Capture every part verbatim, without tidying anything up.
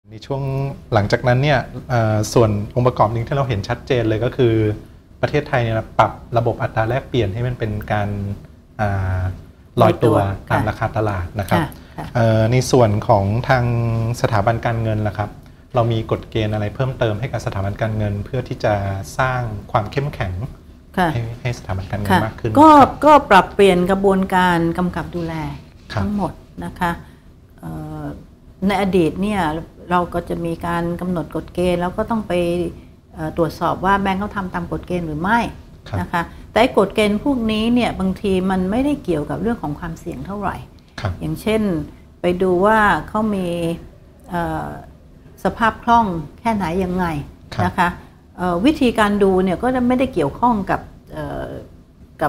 ในช่วงหลังจากนั้นเนี่ยส่วนองค์ประกอบหนึ่งที่เราเห็นชัดเจนเลยก็คือประเทศไทยเนี่ยปรับระบบอัตราแลกเปลี่ยนให้มันเป็นการลอยตัวตามราคาตลาดนะครับในส่วนของทางสถาบันการเงินล่ะครับเรามีกฎเกณฑ์อะไรเพิ่มเติมให้กับสถาบันการเงินเพื่อที่จะสร้างความเข้มแข็งให้ให้สถาบันการเงินมากขึ้นก็ก็ปรับเปลี่ยนกระบวนการกำกับดูแลทั้งหมดนะคะในอดีตเนี่ยเราก็จะมีการกำหนดกฎเกณฑ์แล้วก็ต้องไปตรวจสอบว่าแบงก์เขาทำตามกฎเกณฑ์หรือไม่นะคะแต่กฎเกณฑ์พวกนี้เนี่ยบางทีมันไม่ได้เกี่ยวกับเรื่องของความเสี่ยงเท่าไหร่อย่างเช่นไปดูว่าเขามีสภาพคล่องแค่ไหนยังไงนะคะวิธีการดูเนี่ยก็จะไม่ได้เกี่ยวข้องกับกับ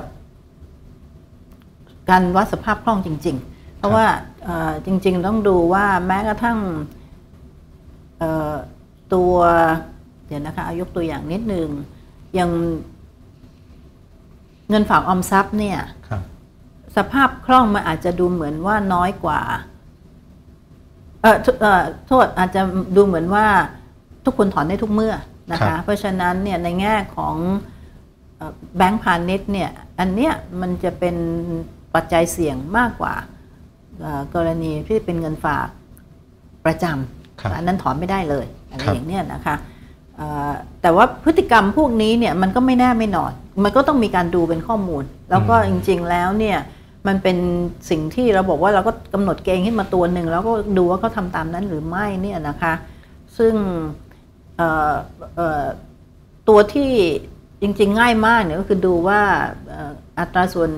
การวัดสภาพคล่องจริงๆเพราะว่าจริงๆต้องดูว่าแม้กระทั่งตัวเดี๋ยวนะคะเอายกตัวอย่างนิดนึงอย่างเงินฝากออมทรัพย์เนี่ยสภาพคล่องมันอาจจะดูเหมือนว่าน้อยกว่าเอ่อโทษอาจจะดูเหมือนว่าทุกคนถอนได้ทุกเมื่อนะคะเพราะฉะนั้นเนี่ยในแง่ของแบงก์พาณิชย์เนี่ยอันเนี้ยมันจะเป็นปัจจัยเสี่ยงมากกว่ากรณีที่เป็นเงินฝากประจำอันนั้นถอนไม่ได้เลยอะไรอย่างเนี้ยนะคะแต่ว่าพฤติกรรมพวกนี้เนี่ยมันก็ไม่แน่ไม่นอนมันก็ต้องมีการดูเป็นข้อมูลแล้วก็จริงๆแล้วเนี่ยมันเป็นสิ่งที่เราบอกว่าเราก็กำหนดเกณฑ์ขึ้นมาตัวหนึ่งแล้วก็ดูว่าเขาทำตามนั้นหรือไม่เนี่ยนะคะซึ่งตัวที่จริงๆง่ายมากเนี่ยก็คือดูว่าอัตราส่วน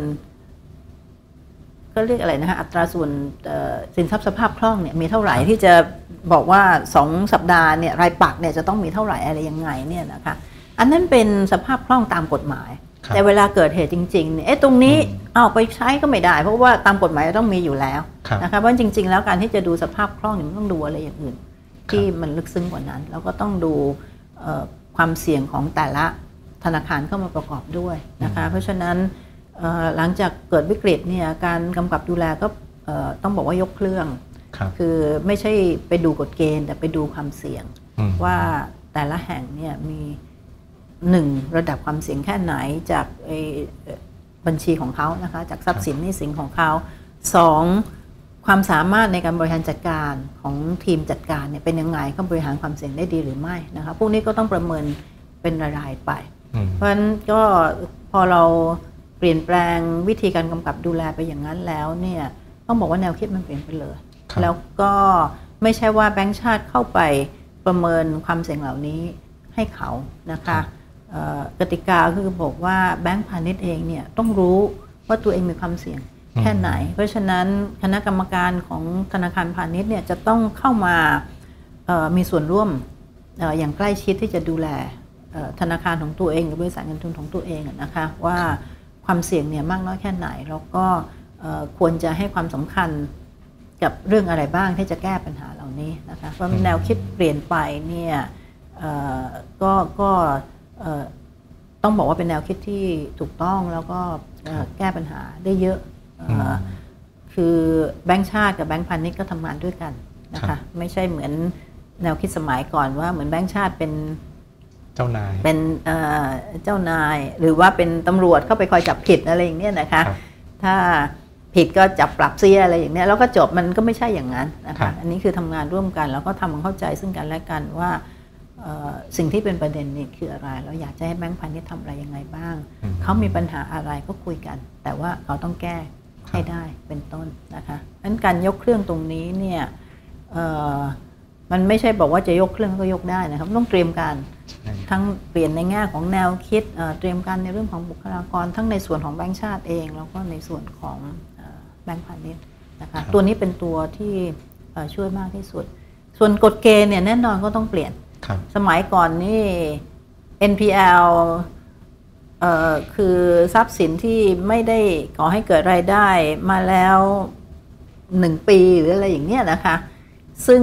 ก็เรียกอะไรนะคะอัตราส่วนสินทรัพย์สภาพคล่องเนี่ยมีเท่าไหร่ที่จะบอกว่าสองสัปดาห์เนี่ยรายปักเนี่ยจะต้องมีเท่าไหร่อะไรยังไงเนี่ยนะคะอันนั้นเป็นสภาพคล่องตามกฎหมายแต่เวลาเกิดเหตุจริงๆเนี่ยเอ๊ะตรงนี้เอาไปใช้ก็ไม่ได้เพราะว่าตามกฎหมายต้องมีอยู่แล้วนะคะเพราะจริงๆแล้วการที่จะดูสภาพคล่องมันต้องดูอะไรอย่างอื่นที่มันลึกซึ้งกว่านั้นแล้วก็ต้องดูความเสี่ยงของแต่ละธนาคารเข้ามาประกอบด้วยนะคะเพราะฉะนั้นหลังจากเกิดวิกฤตเนี่ยการกำกับดูแลก็ต้องบอกว่ายกเครื่องคือไม่ใช่ไปดูกฎเกณฑ์แต่ไปดูความเสี่ยงว่าแต่ละแห่งเนี่ยมีหนึ่งระดับความเสี่ยงแค่ไหนจากบัญชีของเขานะคะจากทรัพย์สินหนี้สินของเขาสองความสามารถในการบริหารจัดการของทีมจัดการเนี่ยเป็นยังไงเขาบริหารความเสี่ยงได้ดีหรือไม่นะคะพวกนี้ก็ต้องประเมินเป็นรายๆไปเพราะฉะนั้นก็พอเราเปลี่ยนแปลงวิธีการกำกับดูแลไปอย่างนั้นแล้วเนี่ยต้องบอกว่าแนวคิดมันเปลี่ยนไปเลยแล้วก็ไม่ใช่ว่าแบงก์ชาติเข้าไปประเมินความเสี่ยงเหล่านี้ให้เขานะคะกติกาคือบอกว่าแบงก์พาณิชย์เองเนี่ยต้องรู้ว่าตัวเองมีความเสี่ยงแค่ไหนเพราะฉะนั้นคณะกรรมการของธนาคารพาณิชย์เนี่ยจะต้องเข้ามามีส่วนร่วมอย่างใกล้ชิดที่จะดูแลธนาคารของตัวเองหรือบริษัทเงินทุนของตัวเองนะคะว่าความเสี่ยงเนี่ยมากน้อยแค่ไหนแล้วก็ควรจะให้ความสำคัญกับเรื่องอะไรบ้างที่จะแก้ปัญหาเหล่านี้นะคะเพราะแนวคิดเปลี่ยนไปเนี่ยก็ก็ต้องบอกว่าเป็นแนวคิดที่ถูกต้องแล้วก็แก้ปัญหาได้เยอะคือแบงก์ชาติกับแบงก์พาณิชย์ก็ทำงานด้วยกันนะคะไม่ใช่เหมือนแนวคิดสมัยก่อนว่าเหมือนแบงก์ชาติเป็นเจ้านายเป็นเจ้านายหรือว่าเป็นตำรวจเข้าไปคอยจับผิดอะไรอย่างเนี้ยนะคะถ้าผิดก็จับปรับเสียอะไรอย่างเนี้ยแล้วก็จบมันก็ไม่ใช่อย่างนั้นนะคะอันนี้คือทำงานร่วมกันแล้วก็ทำความเข้าใจซึ่งกันและกันว่าสิ่งที่เป็นประเด็นนี่คืออะไรเราอยากจะให้แบงก์พาณิชย์ทำอะไรยังไงบ้างเขามีปัญหาอะไรก็คุยกันแต่ว่าเขาต้องแก้ให้ได้เป็นต้นนะคะงั้นการยกเครื่องตรงนี้เนี่ยมันไม่ใช่บอกว่าจะยกเครื่องก็ยกได้นะครับต้องเตรียมการทั้งเปลี่ยนในแง่ของแนวคิดเตรียมการในเรื่องของบุคลากรทั้งในส่วนของแบงก์ชาติเองแล้วก็ในส่วนของแบงก์พาณิชย์นะคะตัวนี้เป็นตัวที่ช่วยมากที่สุดส่วนกฎเกณฑ์เนี่ยแน่นอนก็ต้องเปลี่ยนสมัยก่อนนี่ เอ็น พี แอล เอ่อคือทรัพย์สินที่ไม่ได้ก่อให้เกิดรายได้มาแล้วหนึ่งปีหรืออะไรอย่างเนี้ยนะคะซึ่ง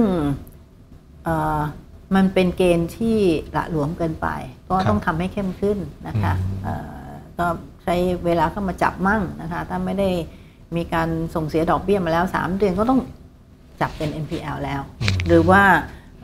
มันเป็นเกณฑ์ที่ละหลวมเกินไปก็ต้องทำให้เข้มขึ้นนะคะก็ใช้เวลาเข้ามาจับมั่งนะคะถ้าไม่ได้มีการส่งเสียดอกเบี้ยมาแล้วสามเดือนก็ต้องจับเป็น เอ็น พี แอล แล้วหรือว่า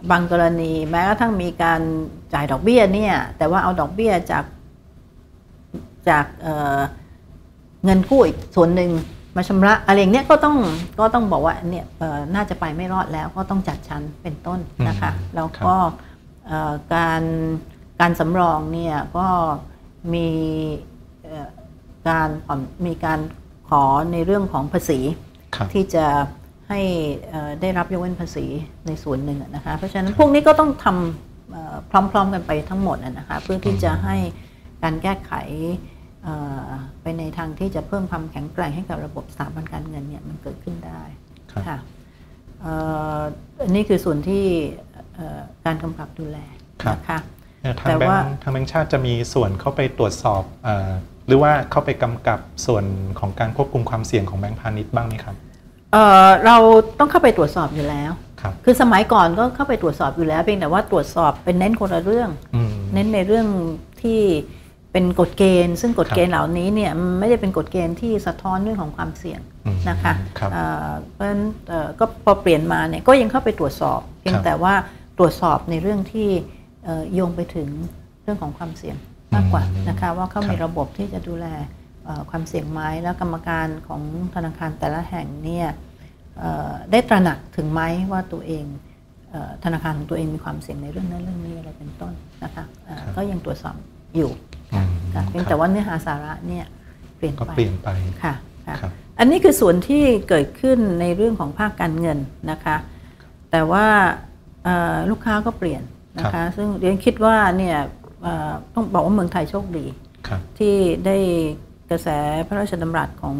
บางกรณีแม้กระทั่งมีการจ่ายดอกเบี้ยเนี่ยแต่ว่าเอาดอกเบี้ยจากจากเเงินกู้อีกส่วนหนึ่งมาชำระอะไรอย่างเนี้ยก็ต้องก็ต้องบอกว่าเนี่ยน่าจะไปไม่รอดแล้วก็ต้องจัดชั้นเป็นต้นนะคะแล้วก็การการสำรองเนี่ยก็มีการมีการขอในเรื่องของภาษีที่จะให้ได้รับยกเว้นภาษีในส่วนหนึ่งนะคะเพราะฉะนั้นพวกนี้ก็ต้องทำพร้อมๆกันไปทั้งหมดนะคะเพื่อที่จะให้การแก้ไขไปในทางที่จะเพิ่มความแข็งแกร่งให้กับระบบสถาบันการเงินเนี่ยมันเกิดขึ้นได้ค่ะอันนี้คือส่วนที่การกำกับดูแลนะคะทางแบงค์ทางแบงค์ชาติจะมีส่วนเข้าไปตรวจสอบหรือว่าเข้าไปกำกับส่วนของการควบคุมความเสี่ยงของแบงค์พาณิชย์บ้างไหมครับเเราต้องเข้าไปตรวจสอบอยู่แล้วคือสมัยก่อนก็เข้าไปตรวจสอบอยู่แล้วเพียงแต่ว่าตรวจสอบเป็นเน้นคนละเรื่องเน้นในเรื่องที่เป็นกฎเกณฑ์ซึ่งกฎเกณฑ์เหล่านี้เนี่ยไม่ได้เป็นกฎเกณฑ์ที่สะท้อนเรื่องของความเสี่ยงนะคะเพราะฉะนั้นก็พอเปลี่ยนมาเนี่ยก็ยังเข้าไปตรวจสอบเพียงแต่ว่าตรวจสอบในเรื่องที่โยงไปถึงเรื่องของความเสี่ยงมากกว่านะคะว่าเขามีระบบที่จะดูแลความเสี่ยงไหมแล้วกรรมการของธนาคารแต่ละแห่งเนี่ยได้ตระหนักถึงไหมว่าตัวเองธนาคารของตัวเองมีความเสี่ยงในเรื่องนั้นเรื่องนี้อะไรเป็นต้นนะคะก็ยังตรวจสอบอยู่เพียงแต่ว่าเนื้อหาสาระเนี่ยเปลี่ยนไปเปลี่ยนไปค่ะอันนี้คือส่วนที่เกิดขึ้นในเรื่องของภาคการเงินนะคะแต่ว่าลูกค้าก็เปลี่ยนนะคะซึ่งเรียนคิดว่าเนี่ยต้องบอกว่าเมืองไทยโชคดีที่ได้กระแสพระราชดำรัสของ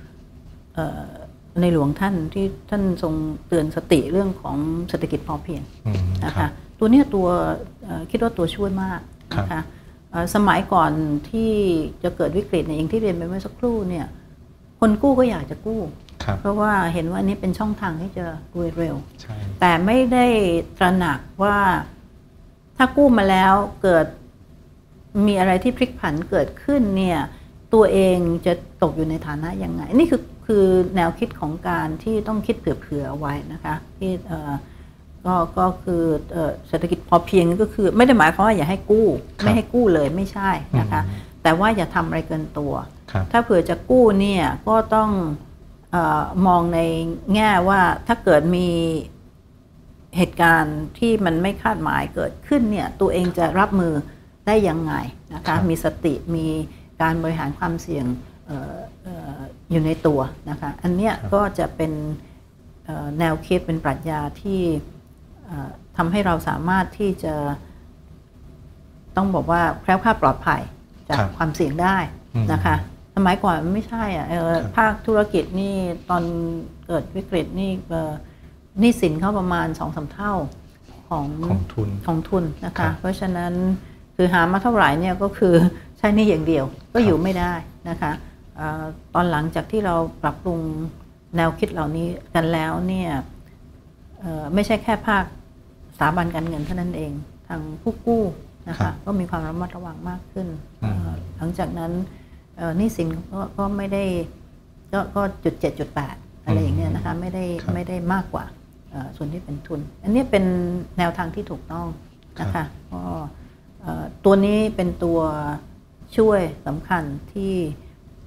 ในหลวงท่านที่ท่านทรงเตือนสติเรื่องของเศรษฐกิจพอเพียงนะคะตัวนี้ตัวคิดว่าตัวช่วยมากนะคะสมัยก่อนที่จะเกิดวิกฤตเนี่ยอย่างที่เรียนไปเมื่อสักครู่เนี่ยคนกู้ก็อยากจะกู้เพราะว่าเห็นว่านี้เป็นช่องทางที่จะรวยเร็วแต่ไม่ได้ตระหนักว่าถ้ากู้มาแล้วเกิดมีอะไรที่พลิกผันเกิดขึ้นเนี่ยตัวเองจะตกอยู่ในฐานะยังไงนี่คือคือแนวคิดของการที่ต้องคิดเผื่อๆเอาไว้นะคะที่ก็ก็คือเศรษฐกิจพอเพียงก็คือไม่ได้หมายความว่าอย่าให้กู้ไม่ให้กู้เลยไม่ใช่นะคะแต่ว่าอย่าทำอะไรเกินตัวถ้าเผื่อจะกู้เนี่ยก็ต้องเอ่อมองในแง่ว่าถ้าเกิดมีเหตุการณ์ที่มันไม่คาดหมายเกิดขึ้นเนี่ยตัวเองจะรับมือได้ยังไงนะคะมีสติมีการบริหารความเสี่ยง อ, อ, อยู่ในตัวนะคะอันเนี้ยก็จะเป็นแนวคิดเป็นปรัชญาที่ทำให้เราสามารถที่จะต้องบอกว่าแคล้วคลาดปลอดภัยจากความเสี่ยงได้นะคะสมัยก่อนไม่ใช่อ่ะภาคธุรกิจนี่ตอนเกิดวิกฤตนี่หนี้สินเขาประมาณ สองถึงสาม เท่าของของทุนของทุนนะคะเพราะฉะนั้นคือหามาเท่าไหร่เนี่ยก็คือใช้หนี้อย่างเดียวก็อยู่ไม่ได้นะคะตอนหลังจากที่เราปรับปรุงแนวคิดเหล่านี้กันแล้วเนี่ยไม่ใช่แค่ภาคสถาบันการเงินเท่านั้นเองทางผู้กู้นะคะก็มีความระมัดระวังมากขึ้นหลังจากนั้นหนี้สินก็ก็ไม่ได้ก็ก็จุดเจ็ดจุดแปดอะไรอย่างเงี้ยนะคะไม่ได้ไม่ได้มากกว่าส่วนที่เป็นทุนอันนี้เป็นแนวทางที่ถูกต้องนะคะก็ตัวนี้เป็นตัวช่วยสำคัญที่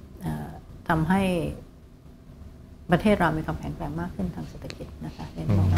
ทำให้ประเทศเรามีความแข็งแกร่งมากขึ้นทางเศรษฐกิจนะคะเรียนบอก